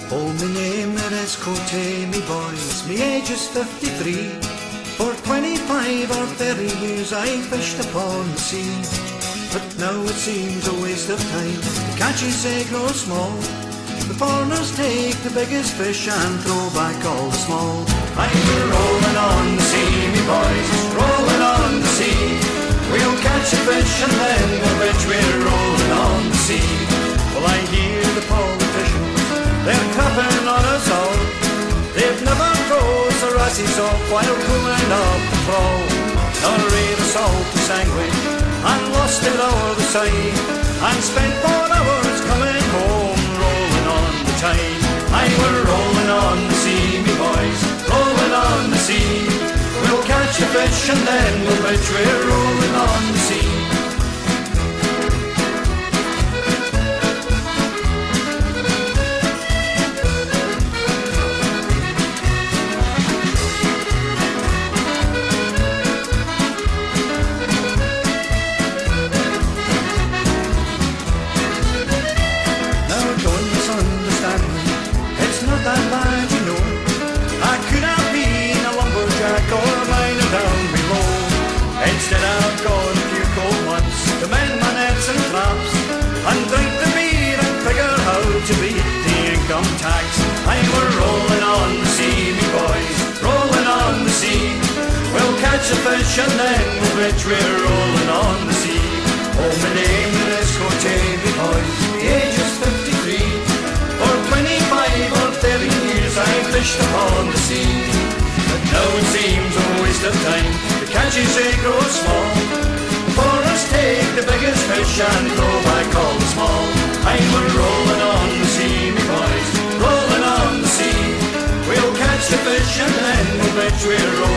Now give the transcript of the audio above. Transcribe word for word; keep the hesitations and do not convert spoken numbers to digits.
Oh, my name it is Cote, me boys, me age is fifty-three. For twenty-five or thirty years I fished upon the sea. But now it seems a waste of time, the catches they grow small. The foreigners take the biggest fish and throw back all the small. I'm rolling on the sea, me boys, rolling on the sea. We'll catch a fish and then we'll bitch we're rolling on the sea. Well, I hear the politicians, they're crapping on us all. They've never froze the rassies off while cooling off the fall. Nor read us all to sandwich and lost it over the side, and spent four hours coming home rolling on the tide. I were rolling on the sea, me boys, rolling on the sea. We'll catch a fish and then we'll bitch we're rolling on the sea. Instead I've got a few cold months to mend my nets and flaps, and drink the beer and figure how to beat the income tax. I were rolling on the sea, me boys, rolling on the sea. We'll catch a fish and then we'll bitch we're rolling on the sea. Oh, my name is Cote, me boys, the age is fifty-three. For twenty-five or thirty years I fished upon the sea. But now it seems a waste of time, the catches they grow small. For us take the biggest fish and throw back all the small. I were rolling on the sea, me boys, rolling on the sea. We'll catch the fish and then we'll bitch we're rolling